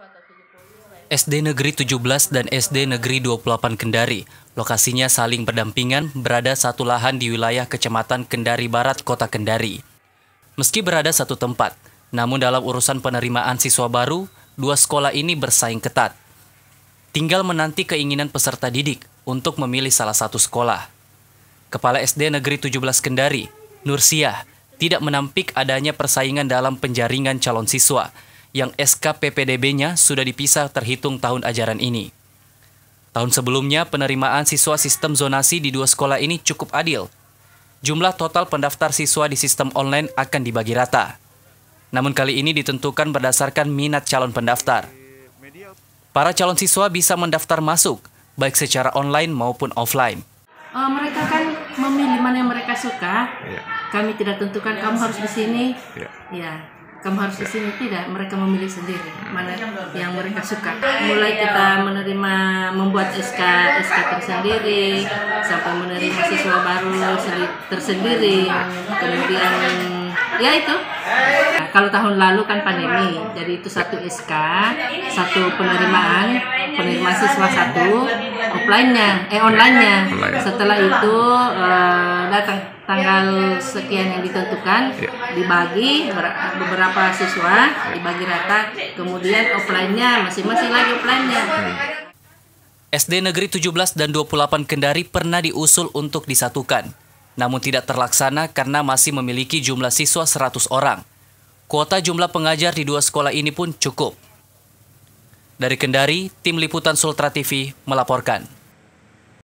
SD Negeri 17 dan SD Negeri 28 Kendari. Lokasinya saling berdampingan, berada satu lahan di wilayah Kecamatan Kendari Barat, Kota Kendari. Meski berada satu tempat, namun dalam urusan penerimaan siswa baru, dua sekolah ini bersaing ketat. Tinggal menanti keinginan peserta didik untuk memilih salah satu sekolah. Kepala SD Negeri 17 Kendari, Nursiah, tidak menampik adanya persaingan dalam penjaringan calon siswa yang SK PPDB-nya sudah dipisah terhitung tahun ajaran ini. Tahun sebelumnya, penerimaan siswa sistem zonasi di dua sekolah ini cukup adil. Jumlah total pendaftar siswa di sistem online akan dibagi rata. Namun kali ini ditentukan berdasarkan minat calon pendaftar. Para calon siswa bisa mendaftar masuk, baik secara online maupun offline. Mereka kan memilih mana yang mereka suka. Kami tidak tentukan kamu harus di sini. Kamu harus di sini, tidak. Mereka memilih sendiri mana yang mereka suka. Mulai kita membuat SK tersendiri, sampai menerima siswa baru tersendiri. Kemudian ya itu. Kalau tahun lalu kan pandemi, jadi itu satu SK, satu penerimaan siswa satu, online-nya. Setelah itu datang tanggal sekian yang ditentukan, dibagi beberapa siswa, dibagi rata, kemudian offline-nya masing-masing lagi offline-nya. SD Negeri 17 dan 28 Kendari pernah diusul untuk disatukan, namun tidak terlaksana karena masih memiliki jumlah siswa 100 orang. Kuota jumlah pengajar di dua sekolah ini pun cukup. Dari Kendari, Tim Liputan Sultra TV melaporkan.